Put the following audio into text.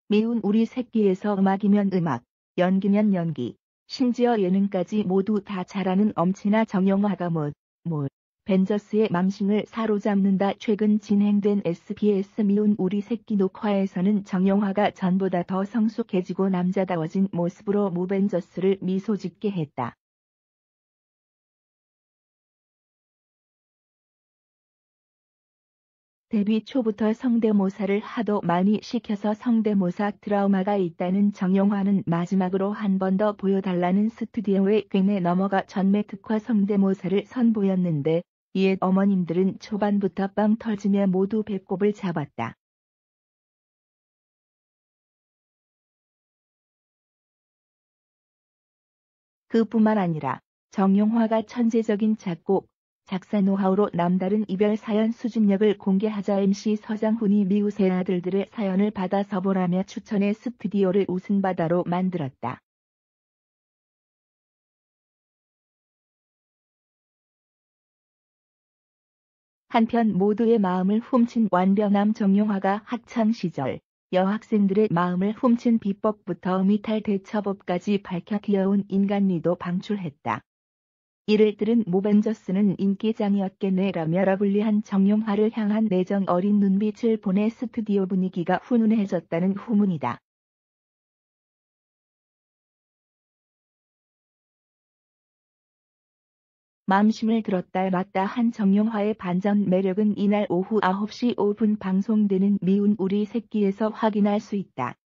미운 우리 새끼에서 음악이면 음악, 연기면 연기, 심지어 예능까지 모두 다 잘하는 엄친아 정영화가 벤져스의 맘싱을 사로잡는다. 최근 진행된 SBS 미운 우리 새끼 녹화에서는 정영화가 전보다 더 성숙해지고 남자다워진 모습으로 무벤져스를 미소짓게 했다. 데뷔 초부터 성대모사를 하도 많이 시켜서 성대모사 트라우마가 있다는 정영화는 마지막으로 한 번 더 보여달라는 스튜디오의 괭에 넘어가 전매 특화 성대모사를 선보였는데 이에 어머님들은 초반부터 빵 터지며 모두 배꼽을 잡았다. 그뿐만 아니라 정영화가 천재적인 작곡, 작사 노하우로 남다른 이별 사연 수집력을 공개하자 MC 서장훈이 미우새 아들들의 사연을 받아서 보라며 추천해 스튜디오를 웃음바다로 만들었다. 한편 모두의 마음을 훔친 완벽남 정영화가 학창시절 여학생들의 마음을 훔친 비법부터 미탈 대처법까지 밝혀 귀여운 인간미도 방출했다. 이를 들은 모벤져스는 인기장이었겠네라며 러블리한 정영화를 향한 내정 어린 눈빛을 보내 스튜디오 분위기가 훈훈해졌다는 후문이다. 맘심을 들었다 놨다 한 정영화의 반전 매력은 이날 오후 9시 5분 방송되는 미운 우리 새끼에서 확인할 수 있다.